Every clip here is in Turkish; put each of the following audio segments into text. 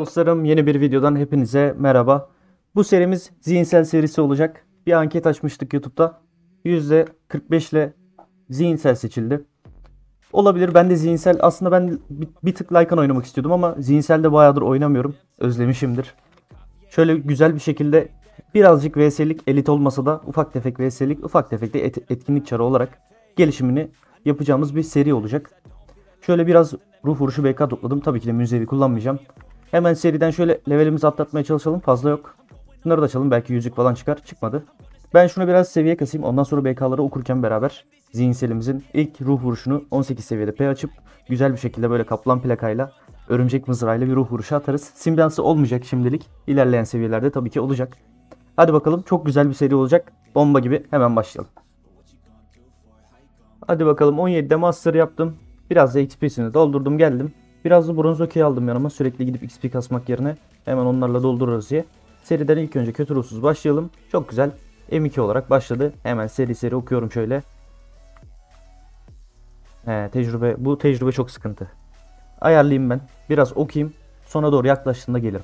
Dostlarım, yeni bir videodan hepinize merhaba. Bu serimiz zihinsel serisi olacak. Bir anket açmıştık YouTube'da. %45 ile zihinsel seçildi. Olabilir, ben de zihinsel, aslında ben bir tık Lycan oynamak istiyordum ama zihinselde bayağıdır oynamıyorum. Özlemişimdir. Şöyle güzel bir şekilde birazcık VS'lik, elit olmasa da ufak tefek VS'lik, ufak tefek de etkinlik çarı olarak gelişimini yapacağımız bir seri olacak. Şöyle biraz ruh vuruşu BK topladım. Tabii ki de müzevi kullanmayacağım. Hemen seriden şöyle levelimizi atlatmaya çalışalım. Fazla yok. Bunları da açalım. Belki yüzük falan çıkar. Çıkmadı. Ben şunu biraz seviye kasayım. Ondan sonra BK'ları okurken beraber zihinselimizin ilk ruh vuruşunu 18 seviyede P açıp güzel bir şekilde böyle kaplan plakayla örümcek mızrağıyla bir ruh vuruşu atarız. Simyansı olmayacak şimdilik. İlerleyen seviyelerde tabii ki olacak. Hadi bakalım, çok güzel bir seri olacak. Bomba gibi, hemen başlayalım. Hadi bakalım, 17'de master yaptım. Biraz da XP'sini doldurdum, geldim. Biraz da bronz okey aldım yanıma, sürekli gidip XP kasmak yerine hemen onlarla doldururuz diye. Seriden ilk önce kötü ruhsuz başlayalım. Çok güzel. M2 olarak başladı. Hemen seri seri okuyorum şöyle. Bu tecrübe çok sıkıntı. Ayarlayayım ben. Biraz okuyayım. Sona doğru yaklaştığında gelirim.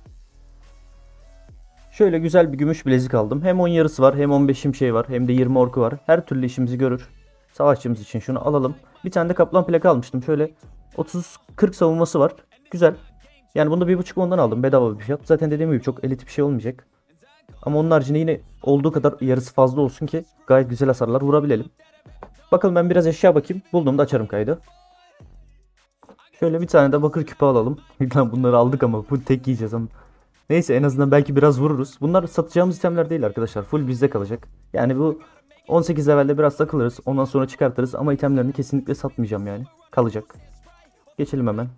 Şöyle güzel bir gümüş bilezik aldım. Hem 10 yarısı var, hem 15'im şey var, hem de 20 orku var. Her türlü işimizi görür. Savaşçımız için şunu alalım. Bir tane de kaplan plaka almıştım. Şöyle 30-40 savunması var. Güzel. Yani bunu da 1.5 ondan aldım. Bedava bir fiyat. Zaten dediğim gibi çok elit bir şey olmayacak. Ama onun haricinde yine olduğu kadar yarısı fazla olsun ki gayet güzel hasarlar vurabilelim. Bakalım, ben biraz eşya bakayım. Bulduğumda açarım kaydı. Şöyle bir tane de bakır küpe alalım. Bunları aldık ama full tek yiyeceğiz ama. Neyse, en azından belki biraz vururuz. Bunlar satacağımız itemler değil arkadaşlar. Full bizde kalacak. Yani bu 18 levelde biraz takılırız. Ondan sonra çıkartırız. Ama itemlerini kesinlikle satmayacağım yani. Kalacak. Geçelim hemen.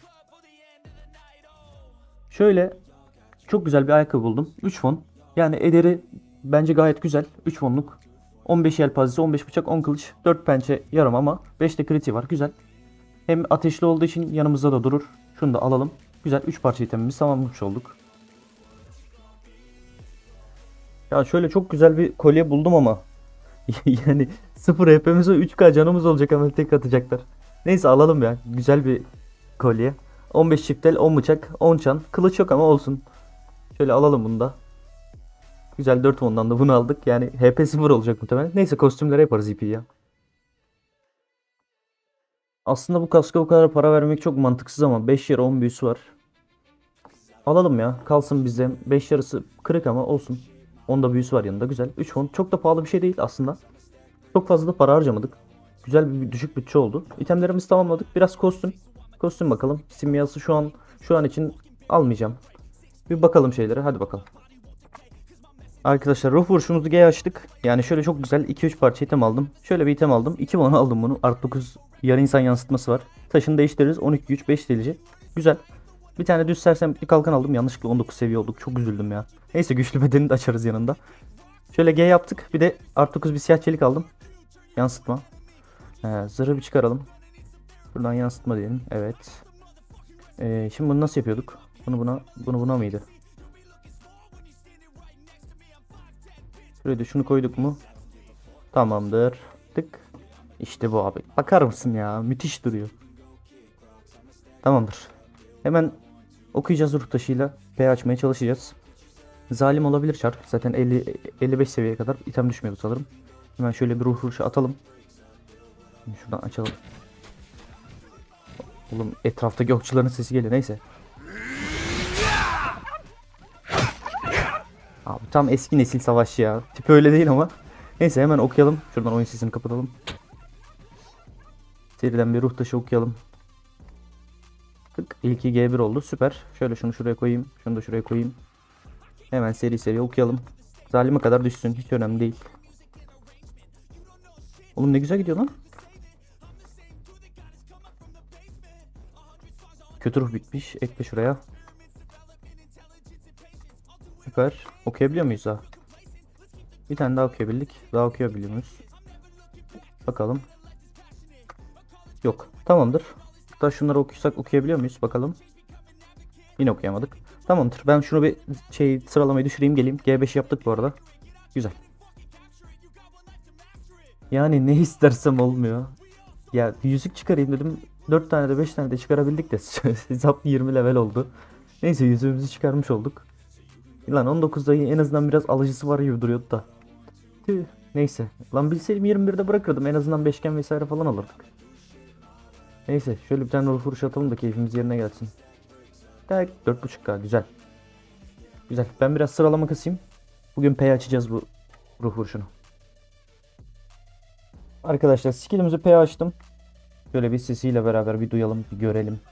Şöyle çok güzel bir ayakkabı buldum. 3 fon. Yani ederi bence gayet güzel. 3 fonluk. 15 yelpazesi, 15 bıçak, 10 kılıç, 4 pençe yarım ama 5 de kriti var. Güzel. Hem ateşli olduğu için yanımızda da durur. Şunu da alalım. Güzel, 3 parça itemimizi tamamlamış olduk. Ya şöyle çok güzel bir kolye buldum ama yani 0 HP'miz ve 3K canımız olacak ama tek atacaklar. Neyse, alalım ya. Güzel bir kolye. 15 çiftel, 10 bıçak, 10 çan. Kılıç yok ama olsun. Şöyle alalım bunu da. Güzel, 4 ondan da bunu aldık. Yani HP 0 olacak muhtemelen. Neyse, kostümlere yaparız ipi ya. Aslında bu kaska bu kadar para vermek çok mantıksız ama 5 yarı 10 büyüsü var. Alalım ya. Kalsın bize. 5 yarısı kırık ama olsun. 10 da büyüsü var yanında. Güzel. 3 font çok da pahalı bir şey değil aslında. Çok fazla da para harcamadık. Güzel bir düşük bütçe oldu. İtemlerimizi tamamladık. Biraz kostüm. Kostüm bakalım. Simyası şu an için almayacağım. Bir bakalım şeylere. Hadi bakalım. Arkadaşlar, ruh vuruşumuzu G açtık. Yani şöyle çok güzel 2-3 parça item aldım. Şöyle bir item aldım. 2 bana aldım bunu. Art 9 yarı insan yansıtması var. Taşını değiştiririz. 12 güç 5 delici. Güzel. Bir tane düz sersem bir kalkan aldım. Yanlışlıkla 19 seviye olduk. Çok üzüldüm ya. Neyse, güçlü bedenini de açarız yanında. Şöyle G yaptık. Bir de Art 9 bir siyah çelik aldım. Yansıtma. Zırhı bir çıkaralım. Buradan yansıtma diyelim. Evet. Şimdi bunu nasıl yapıyorduk? Bunu buna mıydı? Şuraya da şunu koyduk mu? Tamamdır. Tık. İşte bu abi. Bakar mısın ya? Müthiş duruyor. Tamamdır. Hemen okuyacağız ruh taşıyla. P açmaya çalışacağız. Zalim olabilir çar. Zaten 55 seviyeye kadar item düşmüyordu sanırım. Hemen şöyle bir ruh vuruşu atalım. Şuradan açalım. Oğlum, etraftaki okçuların sesi geliyor. Neyse. Abi tam eski nesil savaşçı ya. Tipi öyle değil ama. Neyse, hemen okuyalım. Şuradan oyun sesini kapatalım. Seriden bir ruh taşı okuyalım. Tık. İlki G1 oldu. Süper. Şöyle şunu şuraya koyayım. Şunu da şuraya koyayım. Hemen seri seri okuyalım. Zalime kadar düşsün. Hiç önemli değil. Oğlum, ne güzel gidiyor lan. Kötü ruh bitmiş. Ekle şuraya. Süper. Okuyabiliyor muyuz daha? Bir tane daha okuyabildik. Daha okuyabiliyor muyuz? Bakalım. Yok. Tamamdır. Hatta şunları okuysak okuyabiliyor muyuz? Bakalım. Yine okuyamadık. Tamamdır. Ben şunu bir sıralamayı düşüreyim, geleyim. G5 yaptık bu arada. Güzel. Yani ne istersem olmuyor. Ya bir yüzük çıkarayım dedim. 4 tane de 5 tane de çıkarabildik de. Zap 20 level oldu. Neyse yüzüğümüzü çıkarmış olduk. Lan 19'da en azından biraz alıcısı var gibi duruyordu da. Tüh. Neyse. Lan bilseydim 21'de bırakırdım. En azından beşgen vesaire falan alırdık. Neyse şöyle bir tane ruh vuruş atalım da keyfimiz yerine gelsin. Tak 4.5K güzel. Güzel. Ben biraz sıralama kasayım. Bugün P açacağız bu ruh vuruşunu. Arkadaşlar skillimizi P açtım. Şöyle bir sesiyle beraber bir duyalım, bir görelim.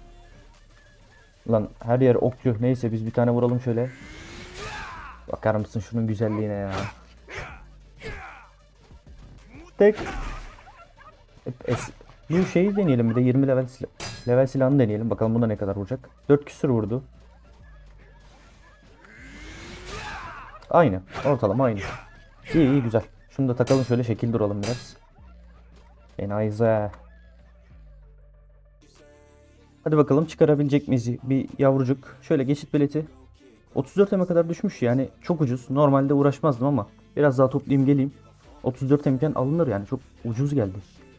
Lan her yer okçu. Neyse biz bir tane vuralım şöyle. Bakar mısın şunun güzelliğine ya. Tek. Bu şeyi deneyelim bir de 20 level silahını deneyelim. Bakalım bunda ne kadar vuracak. 4 küsür vurdu. Aynı. Ortalama aynı. İyi iyi güzel. Şunu da takalım şöyle şekil duralım biraz. Enayize. Hadi bakalım çıkarabilecek miyiz bir yavrucuk. Şöyle geçit bileti. 34 M'e kadar düşmüş yani çok ucuz. Normalde uğraşmazdım ama biraz daha toplayayım geleyim. 34 M'ken alınır yani çok ucuz geldi.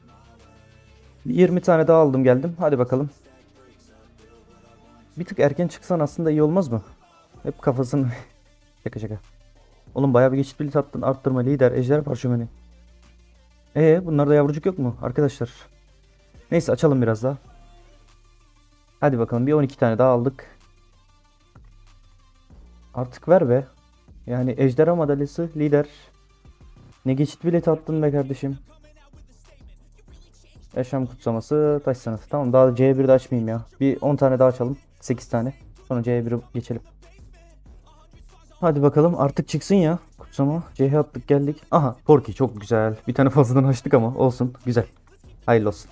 20 tane daha aldım geldim. Hadi bakalım. Bir tık erken çıksan aslında iyi olmaz mı? Hep kafasını... Şaka şaka. Oğlum bayağı bir geçit bileti attın. Arttırma, lider, ejder parşömeni. Bunlarda yavrucuk yok mu arkadaşlar? Neyse açalım biraz daha. Hadi bakalım bir 12 tane daha aldık. Artık ver be. Yani ejderha madalyası, lider. Ne geçit bileti attın be kardeşim. Yaşam kutsaması, taş sanatı. Tamam daha C1'de açmayayım ya. Bir 10 tane daha açalım. 8 tane. Sonra C1'e geçelim. Hadi bakalım artık çıksın ya. Kutsama. C'ye attık geldik. Aha Porky çok güzel. Bir tane fazladan açtık ama olsun. Güzel. Hayırlı olsun.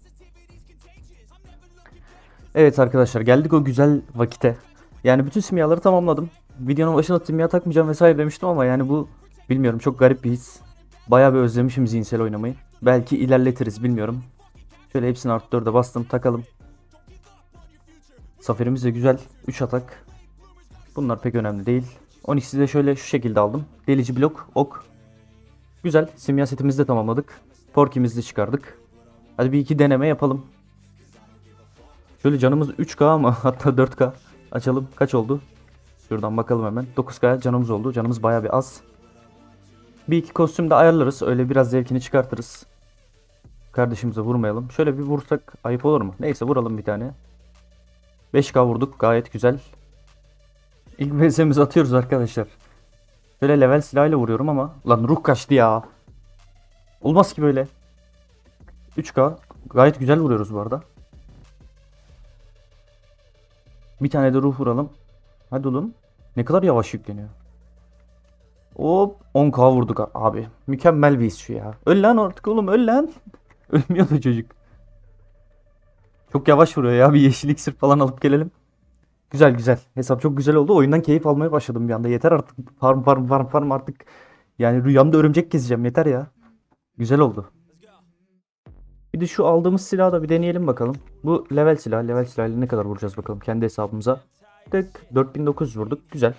Evet arkadaşlar geldik o güzel vakite. Yani bütün simyaları tamamladım. Videonun başına simya takmayacağım vesaire demiştim ama yani bu bilmiyorum çok garip bir his. Bayağı bir özlemişim zihinsel oynamayı. Belki ilerletiriz bilmiyorum. Şöyle hepsini artı 4'e bastım takalım. Zaferimiz de güzel. 3 atak. Bunlar pek önemli değil. 12'si de şöyle şu şekilde aldım. Delici blok, ok. Güzel. Simya setimizi de tamamladık. Porky'mizi de çıkardık. Hadi bir iki deneme yapalım. Şöyle canımız 3K ama hatta 4K. Açalım. Kaç oldu? Şuradan bakalım hemen. 9K canımız oldu. Canımız bayağı bir az. Bir iki kostüm de ayarlarız. Öyle biraz zevkini çıkartırız. Kardeşimize vurmayalım. Şöyle bir vursak ayıp olur mu? Neyse vuralım bir tane. 5K vurduk. Gayet güzel. İlk VS'mizi atıyoruz arkadaşlar. Şöyle level silahıyla vuruyorum ama. Lan ruh kaçtı ya. Olmaz ki böyle. 3K. Gayet güzel vuruyoruz bu arada. Bir tane de ruh vuralım. Hadi oğlum. Ne kadar yavaş yükleniyor. Hop 10K vurduk abi. Mükemmel bir his şu ya. Öl lan artık oğlum öl lan. Ölmüyordu çocuk. Çok yavaş vuruyor ya. Bir yeşil iksir falan alıp gelelim. Güzel güzel. Hesap çok güzel oldu. Oyundan keyif almaya başladım bir anda. Yeter artık. Farm artık. Yani rüyamda örümcek gezeceğim. Yeter ya. Güzel oldu. Bir de şu aldığımız silahı da bir deneyelim bakalım. Bu level silah. Level silahıyla ne kadar vuracağız bakalım kendi hesabımıza. Tık 4900 vurduk. Güzel.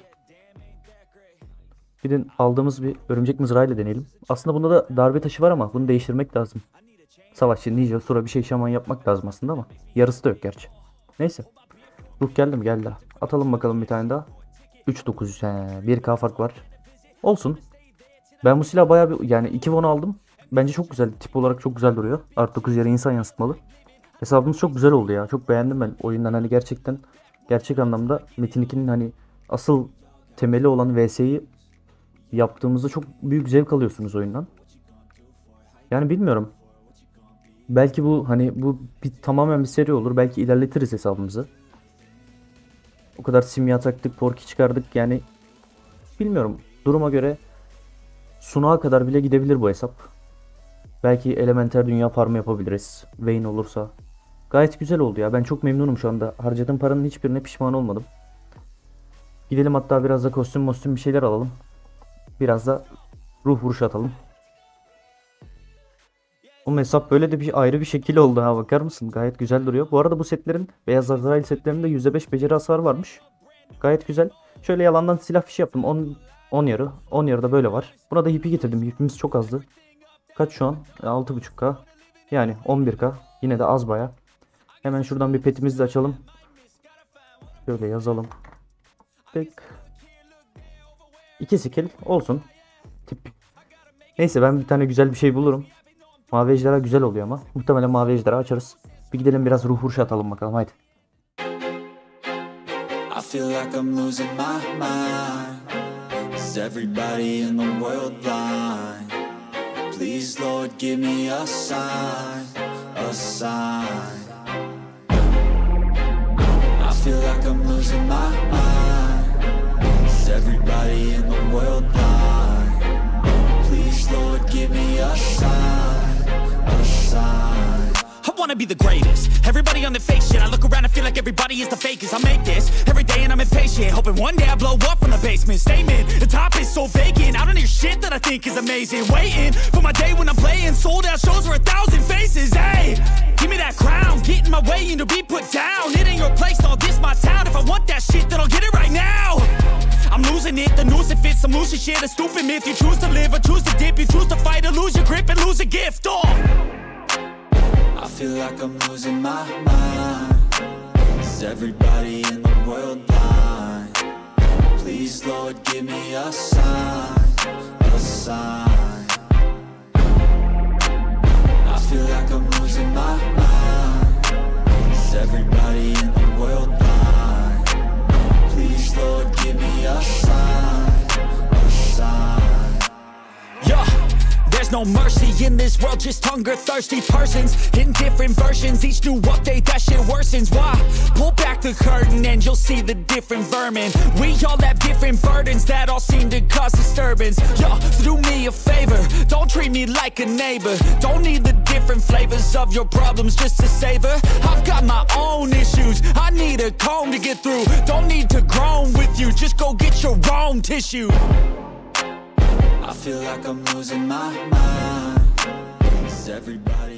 Bir de aldığımız bir örümcek mızrağıyla deneyelim. Aslında bunda da darbe taşı var ama bunu değiştirmek lazım. Savaşçı, ninja, sonra bir şey şaman yapmak lazım aslında ama yarısı da yok gerçi. Neyse. Ruh geldi mi? Geldi. Atalım bakalım bir tane daha. 3900 1K fark var. Olsun. Ben bu silah bayağı bir yani 2 won aldım. Bence çok güzel. Tip olarak çok güzel duruyor. Art 9 yarı insan yansıtmalı. Hesabımız çok güzel oldu ya. Çok beğendim ben oyundan hani gerçekten gerçek anlamda Metin 2'nin hani asıl temeli olan VS'yi yaptığımızda çok büyük zevk alıyorsunuz oyundan. Yani bilmiyorum. Belki bu hani bu tamamen bir seri olur. Belki ilerletiriz hesabımızı. O kadar simya taktık, porki çıkardık yani bilmiyorum. Duruma göre sunuğa kadar bile gidebilir bu hesap. Belki elementer dünya farmı yapabiliriz. Vayne olursa. Gayet güzel oldu ya. Ben çok memnunum şu anda. Harcadığım paranın hiçbirine pişman olmadım. Gidelim hatta biraz da kostüm bir şeyler alalım. Biraz da ruh vuruşu atalım. Bu hesap böyle de bir ayrı bir şekil oldu ha, bakar mısın? Gayet güzel duruyor. Bu arada bu setlerin Beyaz Azrail setlerinde %5 beceri hasarı varmış. Gayet güzel. Şöyle yalandan silah fişi yaptım. 10 yarı. 10 yarı da böyle var. Buna da hipi getirdim. Hipimiz çok azdı. Kaç şu an? 6.5K. Yani 11K. Yine de az baya. Hemen şuradan bir petimizi de açalım. Şöyle yazalım. Tık. 2 skill olsun. Tip. Neyse ben bir tane güzel bir şey bulurum. Mavi ejderha güzel oluyor ama. Muhtemelen mavi ejderha açarız. Bir gidelim biraz ruh hurşu atalım bakalım haydi. I feel like I'm losing my mind. Is everybody in the world blind? Please Lord give me a sign, a sign. I feel like I'm losing my mind. Is everybody in the world blind? Please Lord give me a sign, a sign. I wanna be the greatest. Everybody on the fake shit. I look around and feel like everybody is the fakest. I make this every day and I'm impatient, hoping one day I blow up from the basement. Statement, the top is so vacant. I don't hear shit that I think is amazing. Waiting for my day when I'm playing sold out shows for 1,000 faces. Hey, give me that crown, get in my way and to be put down. It ain't your place, no, this my town. If I want that shit, then I'll get it right now. I'm losing it, the noose it fits, some losing shit, a stupid myth. You choose to live or choose to dip, you choose to fight or lose your grip and lose a gift. I feel like I'm losing my mind. Is everybody in the world blind? Please Lord give me a sign, a sign. I feel like I'm losing my mind. Is everybody in the world blind? Please Lord give me a sign, a sign. Yeah, there's no mercy in this world, just hunger-thirsty persons in different versions. Each new update, that shit worsens. Why? Pull back the curtain and you'll see the different vermin. We all have different burdens that all seem to cause disturbance. Yo, so do me a favor, don't treat me like a neighbor. Don't need the different flavors of your problems just to savor. I've got my own issues, I need a comb to get through. Don't need to groan with you, just go get your own tissue. I feel like I'm losing my mind. Is everybody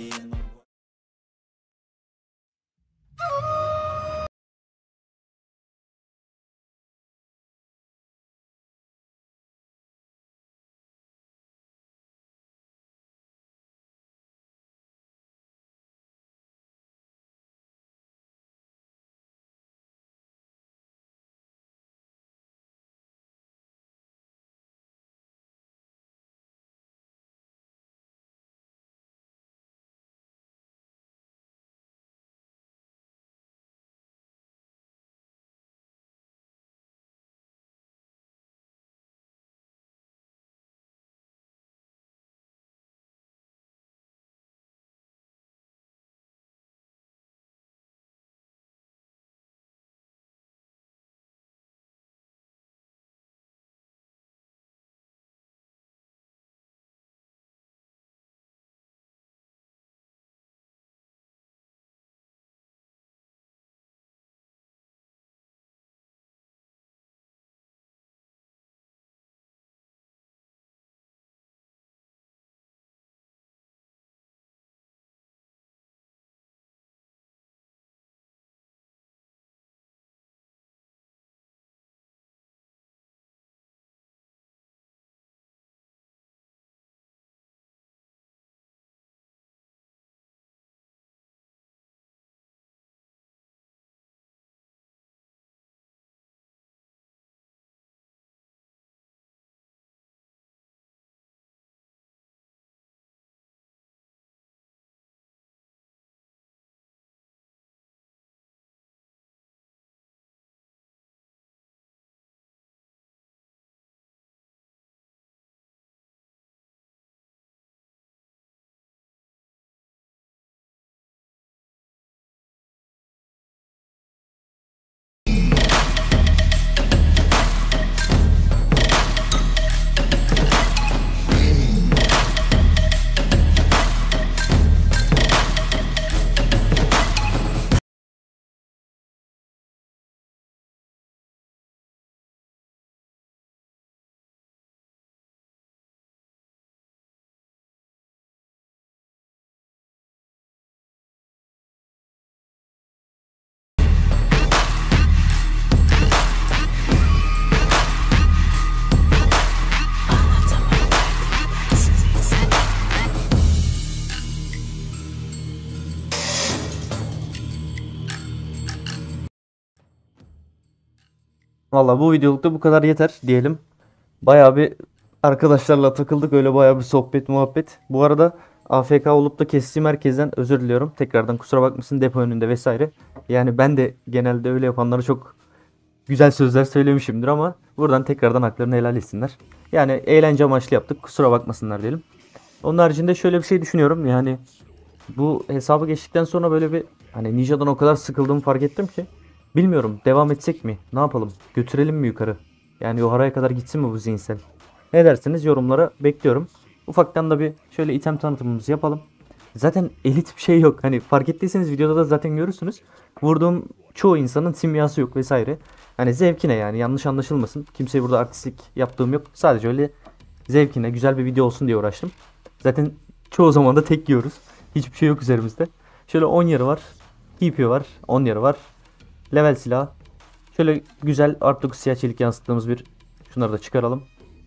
Valla bu videolukta bu kadar yeter diyelim. Bayağı bir arkadaşlarla takıldık, öyle bayağı bir sohbet muhabbet. Bu arada AFK olup da kestiğim herkesten özür diliyorum. Tekrardan kusura bakmasın, depo önünde vesaire. Yani ben de genelde öyle yapanlara çok güzel sözler söylemişimdir ama buradan tekrardan haklarını helal etsinler. Yani eğlence amaçlı yaptık, kusura bakmasınlar diyelim. Onun haricinde şöyle bir şey düşünüyorum, yani bu hesabı geçtikten sonra böyle bir hani Ninja'dan o kadar sıkıldığımı fark ettim ki. Bilmiyorum, devam etsek mi? Ne yapalım? Götürelim mi yukarı? Yani Yohara'ya kadar gitsin mi bu zihinsel? Ne dersiniz? Yorumlara bekliyorum. Ufaktan da bir şöyle item tanıtımımızı yapalım. Zaten elit bir şey yok. Hani fark ettiyseniz videoda da zaten görürsünüz. Vurduğum çoğu insanın simyası yok vesaire. Hani zevkine, yani yanlış anlaşılmasın. Kimseye burada artistlik yaptığım yok. Sadece öyle zevkine güzel bir video olsun diye uğraştım. Zaten çoğu zaman da tek yiyoruz. Hiçbir şey yok üzerimizde. Şöyle 10 yarı var. TP var. 10 yarı var. Level silah. Şöyle güzel artık siyah çelik yansıttığımız bir, şunları da çıkaralım.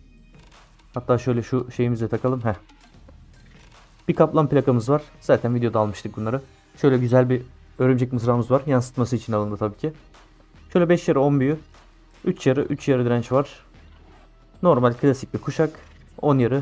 Hatta şöyle şu şeyimize takalım. Heh. Bir kaplan plakamız var. Zaten videoda almıştık bunları. Şöyle güzel bir örümcek mızrağımız var. Yansıtması için alındı tabii ki. Şöyle 5 yarı 10 büyü. 3 yarı 3 yarı direnç var. Normal klasik bir kuşak. 10 yarı.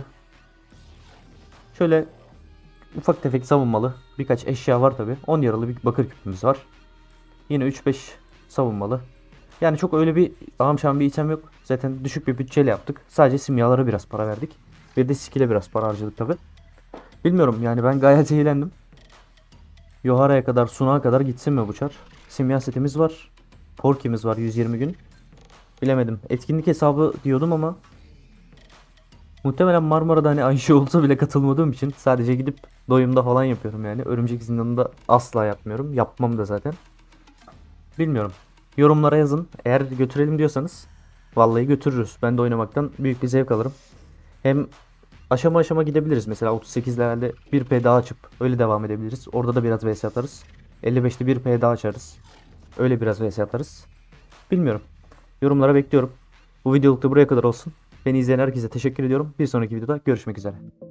Şöyle ufak tefek savunmalı birkaç eşya var tabii. 10 yaralı bir bakır küpümüz var. Yine 3-5 savunmalı. Yani çok öyle bir ağam bir item yok. Zaten düşük bir bütçeyle yaptık. Sadece simyalara biraz para verdik. Bir de skill'e biraz para harcadık tabii. Bilmiyorum yani, ben gayet eğlendim. Yohara'ya kadar, Sunak'a kadar gitsin mi bu çar? Simya setimiz var. Porky'miz var 120 gün. Bilemedim. Etkinlik hesabı diyordum ama muhtemelen Marmara'da hani Ayşe olsa bile katılmadığım için sadece gidip doyumda falan yapıyorum yani. Örümcek zindanında asla yapmıyorum. Yapmam da zaten. Bilmiyorum. Yorumlara yazın. Eğer götürelim diyorsanız vallahi götürürüz. Ben de oynamaktan büyük bir zevk alırım. Hem aşama aşama gidebiliriz. Mesela 38 levelde 1P daha açıp öyle devam edebiliriz. Orada da biraz vs atarız. 55'te 1P daha açarız. Öyle biraz vs atarız. Bilmiyorum. Yorumlara bekliyorum. Bu videoluk da buraya kadar olsun. Beni izleyen herkese teşekkür ediyorum. Bir sonraki videoda görüşmek üzere.